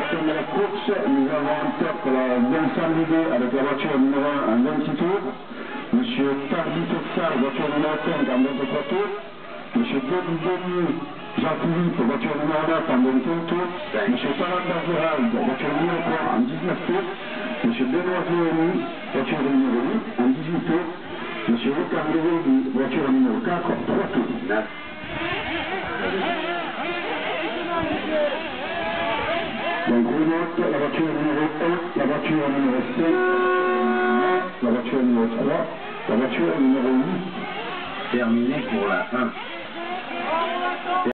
thème de la course, nous avons en tête Vincent Lidé avec la voiture numéro 1 en 26 tours. Monsieur Tardy Texal, voiture numéro 5 en 23 tours. Monsieur Denis Jean-Philippe, voiture numéro 9 en 25 tours. Monsieur Palanda Gérald, voiture numéro 3 en 19 tours. Monsieur Benoît Zéoni, voiture numéro 8 en 18 tours. Monsieur Lucas Lévy, voiture numéro 4, 3 tours. Donc on note la voiture numéro 1, la voiture numéro 5, la voiture numéro 3, la voiture numéro 8. Terminé pour la 1.